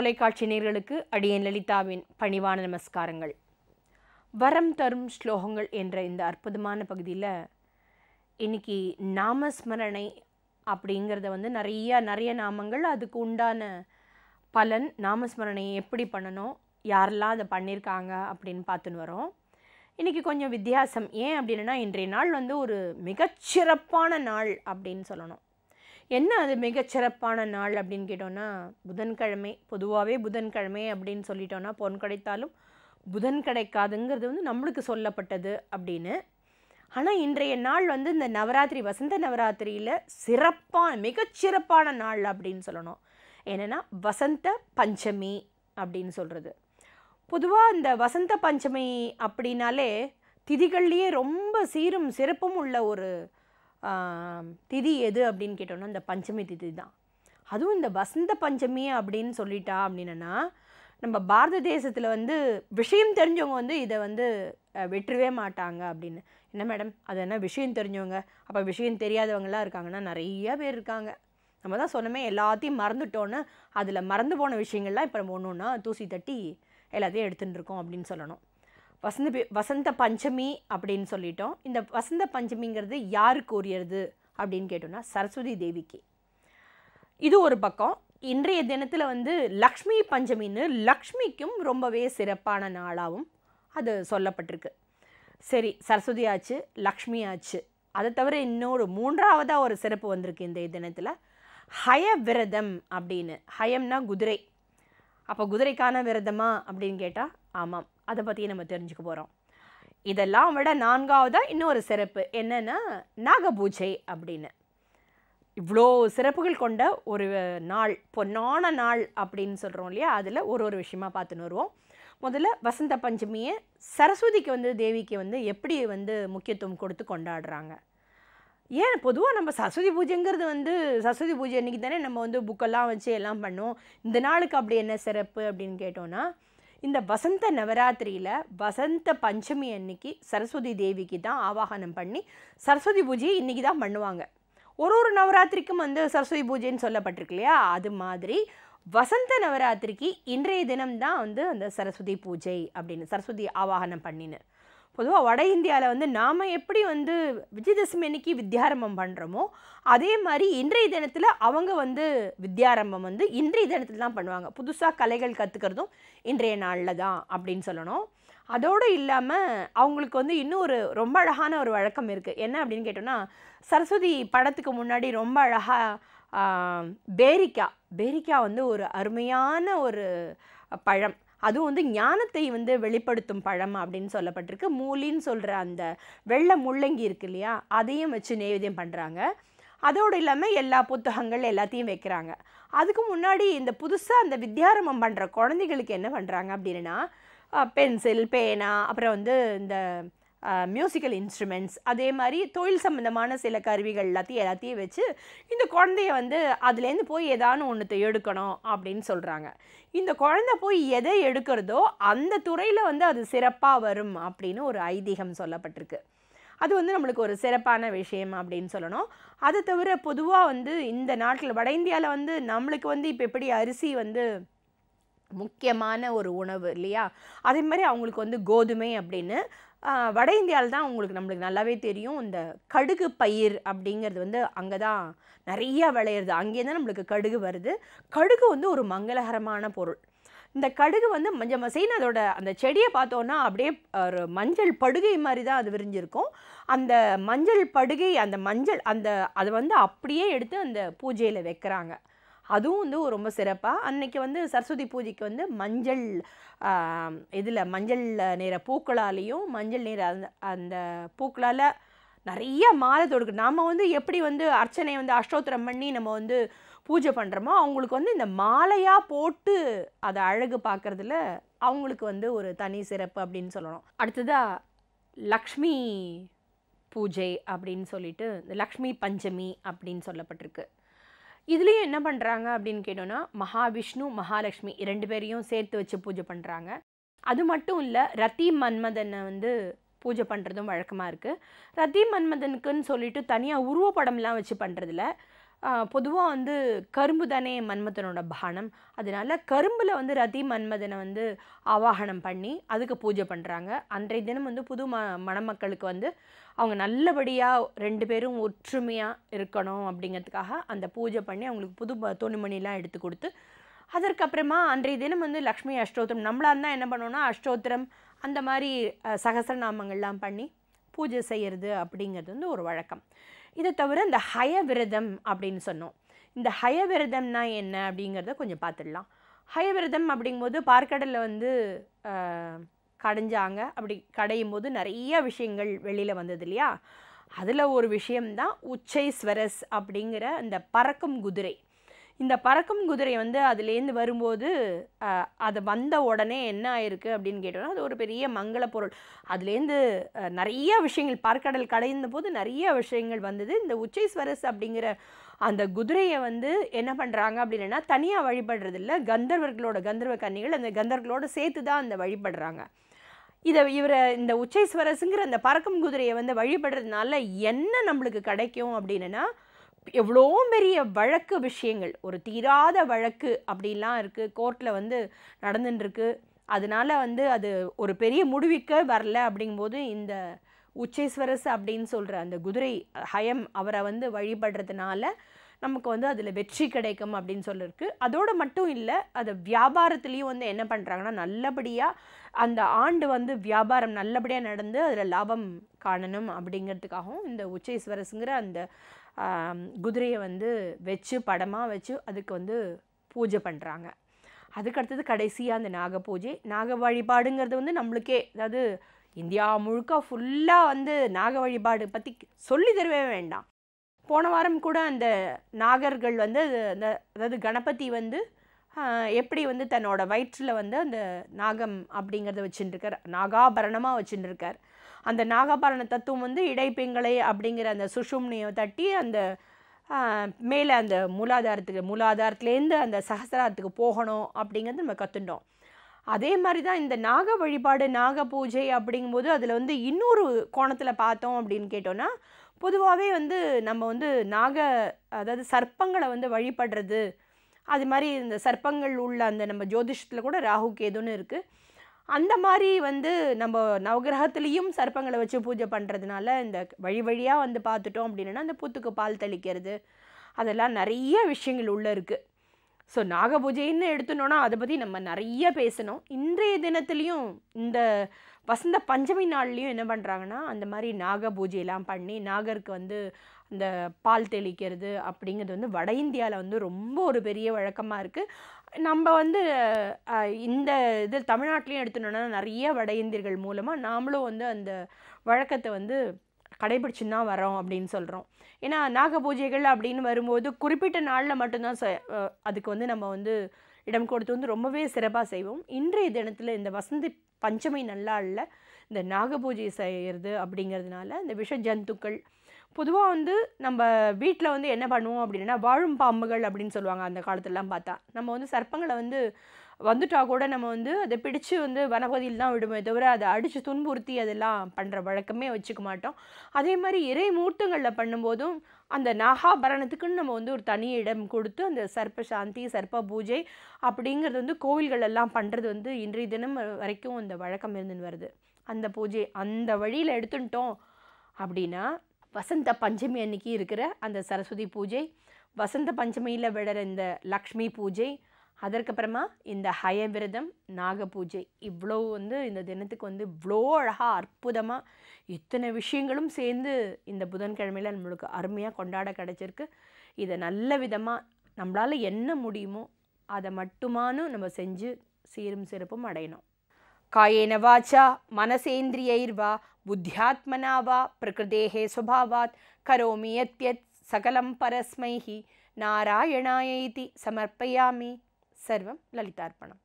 தொலைக்காட்சி நேயர்களுக்கு அடியேன் லலிதாவின் பணிவான நமஸ்காரங்கள். வரம் தரும் ஸ்லோகங்கள் என்ற இந்த அற்புதமான பகுதியில் இன்னைக்கு நாமஸ்மரணை அப்படிங்கிறத நிறைய நாமங்கள், அதுக்கு உண்டான பலன், நாமஸ்மரணையை எப்படி பண்ணணும், யாரெல்லாம் அதை பண்ணியிருக்காங்க அப்படின்னு பார்த்துன்னு வரோம். இன்றைக்கி கொஞ்சம் வித்தியாசம். ஏன் அப்படின்னா, இன்றைய நாள் ஒரு மிகச்சிறப்பான நாள் அப்படின்னு சொல்லணும். என்ன அது மிகச்சிறப்பான நாள் அப்படின்னு கேட்டோன்னா, புதன்கிழமை. பொதுவாகவே புதன்கிழமை அப்படின்னு சொல்லிட்டோன்னா பொன் கிடைத்தாலும் புதன் கிடைக்காதுங்கிறது நம்மளுக்கு சொல்லப்பட்டது அப்படின்னு. ஆனால் இன்றைய நாள் இந்த நவராத்திரி, வசந்த நவராத்திரியில் மிகச்சிறப்பான நாள் அப்படின்னு சொல்லணும். ஏன்னா வசந்த பஞ்சமி அப்படின்னு சொல்கிறது. பொதுவாக இந்த வசந்த பஞ்சமி அப்படின்னாலே திதிகள்லேயே ரொம்ப சீரும் சிறப்பும் உள்ள ஒரு திதி எது அப்படின்னு கேட்டோன்னா இந்த பஞ்சமி திதி தான். அதுவும் இந்த வசந்த பஞ்சமி அப்படின்னு சொல்லிட்டா அப்படின்னா, நம்ம பாரத தேசத்தில் விஷயம் தெரிஞ்சவங்க இதை வெற்றவே மாட்டாங்க அப்படின்னு. என்ன மேடம், அது என்ன விஷயம் தெரிஞ்சவங்க, அப்போ விஷயம் தெரியாதவங்களாம் இருக்காங்கன்னா நிறைய பேர் இருக்காங்க. நம்ம தான் சொன்னோமே, எல்லாத்தையும் மறந்துட்டோன்னு அதில் மறந்து போன விஷயங்கள்லாம் இப்போ நம்ம ஒன்று ஒன்றா தூசி தட்டி எல்லாத்தையும் எடுத்துகிட்டு இருக்கோம் அப்படின்னு சொல்லணும். வசந்த பஞ்சமி அப்படின்னு சொல்லிட்டோம். இந்த வசந்த பஞ்சமிங்கிறது யாருக்கு உரியது அப்படின்னு கேட்டோம்னா சரஸ்வதி தேவிக்கு. இது ஒரு பக்கம். இன்றைய தினத்தில் லக்ஷ்மி பஞ்சமின்னு லக்ஷ்மிக்கும் ரொம்பவே சிறப்பான நாளாகவும் அது சொல்லப்பட்டிருக்கு. சரி, சரஸ்வதி ஆச்சு, லக்ஷ்மி ஆச்சு. அதை தவிர இன்னொரு மூன்றாவதாக ஒரு சிறப்பு வந்திருக்கு இந்த தினத்தில், ஹய விரதம் அப்படின்னு. ஹயம்னா குதிரை. அப்போ குதிரைக்கான விரதமா அப்படின்னு கேட்டால் ஆமாம், அதை பற்றி நம்ம தெரிஞ்சுக்க போகிறோம். இதெல்லாம் விட நான்காவதாக இன்னொரு சிறப்பு என்னென்னா நாகபூஜை அப்படின்னு. இவ்வளோ சிறப்புகள் கொண்ட ஒரு நாள், பொன்னான நாள் அப்படின்னு சொல்கிறோம் இல்லையா, அதில் ஒரு விஷயமா பார்த்துன்னு வருவோம். முதல்ல வசந்த பஞ்சமியை சரஸ்வதிக்கு தேவிக்கு எப்படி முக்கியத்துவம் கொடுத்து கொண்டாடுறாங்க. ஏன் பொதுவாக நம்ம சரஸ்வதி பூஜைங்கிறது சரஸ்வதி பூஜை அன்றைக்கி தானே நம்ம புக்கெல்லாம் வச்சு எல்லாம் பண்ணுவோம். இந்த நாளுக்கு அப்படி என்ன சிறப்பு அப்படின்னு கேட்டோன்னா, இந்த வசந்த நவராத்திரியில் வசந்த பஞ்சமி அன்னைக்கு சரஸ்வதி தேவிக்கு தான் ஆவாகனம் பண்ணி சரஸ்வதி பூஜையை இன்றைக்கி தான் பண்ணுவாங்க. ஒரு நவராத்திரிக்கும் சரஸ்வதி பூஜைன்னு சொல்லப்பட்டிருக்கு இல்லையா, அது மாதிரி வசந்த நவராத்திரிக்கு இன்றைய தினம்தான் அந்த சரஸ்வதி பூஜை அப்படின்னு, சரஸ்வதி ஆவாகனம் பண்ணின்னு. பொதுவாக வட இந்தியாவில் நாம் எப்படி விஜயதசமி அன்னைக்கு வித்யாரம்பம் பண்ணுறோமோ அதே மாதிரி இன்றைய தினத்தில் அவங்க வித்யாரம்பம் இன்றைய தினத்தில் தான் பண்ணுவாங்க. புதுசாக கலைகள் கற்றுக்கிறதும் இன்றைய நாளில் தான் அப்படின்னு சொல்லணும். அதோடு இல்லாமல் அவங்களுக்கு இன்னும் ரொம்ப அழகான ஒரு வழக்கம் இருக்குது. என்ன அப்படின்னு கேட்டோன்னா, சரஸ்வதி படத்துக்கு முன்னாடி ரொம்ப அழகாக பேரிக்காய் ஒரு அருமையான ஒரு பழம், அதுவும் ஞானத்தை வெளிப்படுத்தும் பழம் அப்படின்னு சொல்லப்பட்டிருக்கு. மூலின்னு சொல்கிற அந்த வெள்ளை முள்ளங்கி இருக்கு இல்லையா, அதையும் வச்சு நைவேத்தியம் பண்ணுறாங்க. அதோடு இல்லாமல் எல்லா புத்தகங்கள் எல்லாத்தையும் வைக்கிறாங்க. அதுக்கு முன்னாடி இந்த புதுசாக அந்த வித்யாரம்பம் பண்ணுற குழந்தைகளுக்கு என்ன பண்ணுறாங்க அப்படின்னா, பென்சில், பேனா, அப்புறம் இந்த மியூசிக்கல் இன்ஸ்ட்ருமெண்ட்ஸ், அதே மாதிரி தொழில் சம்மந்தமான சில கருவிகள் எல்லாத்தையும் வச்சு இந்த குழந்தைய அதுலேருந்து போய் ஏதானு ஒன்றுத்தை எடுக்கணும் அப்படின்னு சொல்கிறாங்க. இந்த குழந்தை போய் எதை எடுக்கிறதோ அந்த துறையில் அது சிறப்பாக வரும் அப்படின்னு ஒரு ஐதீகம் சொல்லப்பட்டிருக்கு. அது நம்மளுக்கு ஒரு சிறப்பான விஷயம் அப்படின்னு சொல்லணும். அதை தவிர பொதுவாக இந்த நாட்டில் வட இந்தியாவில் நம்மளுக்கு இப்போ எப்படி அரிசி முக்கியமான ஒரு உணவு இல்லையா, அதே மாதிரி அவங்களுக்கு கோதுமை அப்படின்னு. வட இந்தியாவில் தான் நம்மளுக்கு நல்லாவே தெரியும், இந்த கடுகு பயிர் அப்படிங்கிறது அங்கே தான் நிறையா விளையிறது. அங்கே தான் நம்மளுக்கு கடுகு வருது. கடுகு ஒரு மங்களகரமான பொருள். இந்த கடுகு மஞ்சள் மசைன்னு அதோட அந்த செடியை பார்த்தோன்னா அப்படியே ஒரு மஞ்சள் படுகை மாதிரி தான் அது விரிஞ்சிருக்கும். அந்த மஞ்சள் படுகை, அந்த மஞ்சள் அதை அப்படியே எடுத்து அந்த பூஜையில் வைக்கிறாங்க. அதுவும் ரொம்ப சிறப்பாக அன்றைக்கி சரஸ்வதி பூஜைக்கு மஞ்சள் மஞ்சள் நிற பூக்களாலேயும் மஞ்சள் நிற அந்த பூக்களால் நிறைய மாலை தொடுக்கு. நாம் எப்படி அர்ச்சனை அஷ்டோத்திரம் பண்ணி நம்ம பூஜை பண்ணுறோமோ, அவங்களுக்கு இந்த மாலையாக போட்டு அதை அழகு பார்க்குறதுல அவங்களுக்கு ஒரு தனி சிறப்பு அப்படின்னு சொல்லணும். அடுத்ததாக லக்ஷ்மி பூஜை அப்படின்னு சொல்லிட்டு இந்த லக்ஷ்மி பஞ்சமி அப்படின்னு சொல்லப்பட்டிருக்கு. இதுலேயும் என்ன பண்ணுறாங்க அப்படின்னு கேட்டோன்னா, மகாவிஷ்ணு, மகாலட்சுமி 2 பேரையும் சேர்த்து வச்சு பூஜை பண்ணுறாங்க. அது மட்டும் இல்லை, ரதி மன்மதனை பூஜை பண்ணுறதும் வழக்கமாக இருக்குது. ரதி மன்மதனுக்குன்னு சொல்லிட்டு தனியாக உருவப்படம்லாம் வச்சு பண்ணுறதில்ல. பொதுவாக வந்து கரும்பு தானே மன்மதனோட பானம். அதனால கரும்பில் வந்து ரதி மன்மதனை வந்து ஆவாகனம் பண்ணி அதுக்கு பூஜை பண்ணுறாங்க. அன்றைய தினம் வந்து புது மணமக்களுக்கு வந்து அவங்க நல்லபடியாக 2 பேரும் ஒற்றுமையாக இருக்கணும் அப்படிங்கிறதுக்காக அந்த பூஜை பண்ணி அவங்களுக்கு புது துணிமணிலாம் எடுத்து கொடுத்து, அதற்கப்புறமா அன்றைய தினம் வந்து லக்ஷ்மி அஷ்டோத்திரம் நம்மளாக இருந்தால் என்ன பண்ணோன்னா அஷ்டோத்திரம் அந்த மாதிரி சகசிரநாமங்கள்லாம் பண்ணி பூஜை செய்கிறது அப்படிங்கிறது வந்து ஒரு வழக்கம். இதை தவிர இந்த ஹயவிரதம் அப்படின்னு சொன்னோம். இந்த ஹயவிரதம்னா என்ன அப்படிங்கிறத கொஞ்சம் பார்த்துடலாம். ஹயவிரதம் அப்படிங்கும்போது பார்க்கடலில் வந்து கடைஞ்சாங்க. அப்படி கடையும் போது நிறைய விஷயங்கள் வெளியில் வந்தது இல்லையா? அதில் ஒரு விஷயம்தான் உச்சைஸ்வரஸ் அப்படிங்கிற அந்த பறக்கும் குதிரை. இந்த பறக்கும் குதிரை வந்து அதுலேருந்து வரும்போது அது வந்த உடனே என்ன ஆயிருக்கு அப்படின்னு கேட்டோன்னா, அது ஒரு பெரிய மங்கள பொருள். அதுலேருந்து நிறைய விஷயங்கள் பார்க்கடல் கடைந்த போது நிறைய விஷயங்கள் வந்தது. இந்த உச்சைஸ்வரஸ் அப்படிங்கிற அந்த குதிரையை வந்து என்ன பண்ணுறாங்க அப்படின்னா, தனியாக வழிபடுறது இல்லை, கந்தர்வ கன்னிகள் அந்த கந்தர்களோட சேர்த்து தான் அந்த வழிபடுறாங்க. இந்த உச்சைஸ்வரஸுங்கிற அந்த பறக்கும் குதிரையை வந்து வழிபடுறதுனால என்ன நம்மளுக்கு கிடைக்கும் அப்படின்னா, எவ்வளோ பெரிய வழக்கு விஷயங்கள், ஒரு தீராத வழக்கு அப்படிலாம் இருக்குது, கோர்ட்டில் வந்து நடந்துட்டுருக்கு. அதனால வந்து அது ஒரு பெரிய முடிவுக்கு வரல. அப்படிங்கும்போது இந்த உச்சைஸ்வரஸ் அப்படின்னு சொல்கிற அந்த குதிரை ஹயம் அவரை வந்து வழிபடுறதுனால நமக்கு வந்து அதில் வெற்றி கிடைக்கும் அப்படின்னு சொல்லியிருக்கு. அதோடு மட்டும் இல்லை, அது வியாபாரத்துலேயும் வந்து என்ன பண்ணுறாங்கன்னா, நல்லபடியாக அந்த ஆண்டு வந்து வியாபாரம் நல்லபடியாக நடந்து அதில் லாபம் காணணும் அப்படிங்கிறதுக்காகவும் இந்த உச்சைஸ்வரஸுங்கிற அந்த குதிரையை வந்து வச்சு படமாக வச்சு அதுக்கு வந்து பூஜை பண்ணுறாங்க. அதுக்கடுத்தது கடைசியாக அந்த நாக பூஜை. நாக வழிபாடுங்கிறது வந்து நம்மளுக்கே, அதாவது இந்தியா முழுக்க ஃபுல்லாக வந்து நாக வழிபாடு பற்றி சொல்லி தரவே வேண்டாம். போன வாரம் கூட அந்த நாகர்கள் வந்து அதாவது கணபதி வந்து எப்படி வந்து தன்னோட வயிற்றில் வந்து அந்த நாகம் அப்படிங்கிறத வச்சுட்டுருக்கார், நாகாபரணமாக வச்சுட்டுருக்கார். அந்த நாகாபரண தத்துவம் வந்து இடைப்பிங்களை அப்படிங்கிற அந்த சுஷும்னியை தட்டி அந்த மேலே அந்த மூலாதாரத்துலேருந்து அந்த சகசிராரத்துக்கு போகணும் அப்படிங்கிறது நம்ம கற்றுட்டோம். அதே மாதிரி தான் இந்த நாக வழிபாடு, நாக பூஜை அப்படிங்கும்போது அதில் வந்து இன்னொரு கோணத்தில் பார்த்தோம் அப்படின்னு கேட்டோன்னா, பொதுவாகவே வந்து நம்ம வந்து அதாவது சர்ப்பங்களை வந்து வழிபடுறது, அது மாதிரி இந்த சர்ப்பங்கள் உள்ள அந்த நம்ம ஜோதிஷத்தில் கூட ராகு கேதுன்னு இருக்குது. அந்த மாதிரி வந்து நம்ம நவகிரகத்துலேயும் சர்ப்பங்களை வச்சு பூஜை பண்ணுறதுனால இந்த வழியாக வந்து பார்த்துட்டோம் அப்படின்னா, அந்த புத்துக்கு பால் தெளிக்கிறது, அதெல்லாம் நிறைய விஷயங்கள் உள்ளே இருக்குது. ஸோ நாக பூஜைன்னு எடுத்துனோன்னா அதை பற்றி நம்ம நிறைய பேசணும். இன்றைய தினத்துலேயும் இந்த வசந்த பஞ்சமி நாள்லேயும் என்ன பண்ணுறாங்கன்னா, அந்த மாதிரி நாக பூஜையெல்லாம் பண்ணி நாகருக்கு வந்து அந்த பால் தெளிக்கிறது அப்படிங்கிறது வந்து வட இந்தியாவில் வந்து ரொம்ப ஒரு பெரிய வழக்கமாக இருக்குது. நம்ம வந்து இந்த இது தமிழ்நாட்டிலையும் எடுத்துனோன்னா நிறைய வட இந்தியர்கள் மூலமாக நாமளும் வந்து அந்த வழக்கத்தை வந்து கடைபிடிச்சுன்னு தான் வரோம் அப்படின்னு சொல்கிறோம். ஏன்னா நாக பூஜைகள் அப்படின்னு வரும்போது குறிப்பிட்ட நாளில் மட்டும்தான் அதுக்கு வந்து நம்ம வந்து இடம் கொடுத்து வந்து ரொம்பவே சிறப்பாக செய்வோம். இன்றைய தினத்தில் இந்த வசந்தி பஞ்சமி நல்லாளில் இந்த நாக பூஜை செய்கிறது அப்படிங்கிறதுனால இந்த விஷ ஜந்துக்கள் பொதுவாக வந்து நம்ம வீட்டில் வந்து என்ன பண்ணுவோம் அப்படின்னா, வாழும் பாம்புகள் அப்படின்னு சொல்லுவாங்க அந்த காலத்துலலாம் பார்த்தா. நம்ம வந்து சர்ப்பங்களை வந்து வந்துட்டா கூட நம்ம வந்து அதை பிடிச்சு வந்து வனப்பகுதியில் தான் விடுமே தவிர அதை அடித்து துன்புறுத்தி அதெல்லாம் பண்ணுற வழக்கமே வச்சுக்க மாட்டோம். அதே மாதிரி இறை மூர்த்தங்களில் பண்ணும்போதும் அந்த நாகாபரணத்துக்குன்னு நம்ம வந்து ஒரு தனி இடம் கொடுத்து அந்த சர்ப்ப சாந்தி, சர்ப்ப பூஜை அப்படிங்கிறது வந்து கோவில்கள் எல்லாம் பண்ணுறது வந்து இன்றைய தினம் வரைக்கும் அந்த வழக்கம் இருந்துன்னு வருது. அந்த பூஜை அந்த வழியில் எடுத்துட்டோம் அப்படின்னா, வசந்த பஞ்சமி அன்னைக்கு இருக்கிற அந்த சரஸ்வதி பூஜை, வசந்த பஞ்சமியில் விடுற இந்த லக்ஷ்மி பூஜை, அதற்கப்புறமா இந்த ஹயவிரதம், நாக பூஜை, இவ்வளோ வந்து இந்த தினத்துக்கு வந்து இவ்வளோ அழகாக அற்புதமாக இத்தனை விஷயங்களும் சேர்ந்து இந்த புதன்கிழமையில் நம்மளுக்கு அருமையாக கொண்டாட கிடச்சிருக்கு. இதை நல்ல விதமாக நம்மளால் என்ன முடியுமோ அதை மட்டுமானும் நம்ம செஞ்சு சீரும் சிறப்பும் அடையணும். காயேன வாச்சா மனசேந்திரியைர்வா புத்தியாத்மனா வா பிரகிருதேஹே ஸ்வபாவாத் கரோமி யத்யத் சகலம் பரஸ்மைஹி நாராயணாய இதி சமர்ப்பயாமி. சர்வம் லலிதார்ப்பணம்.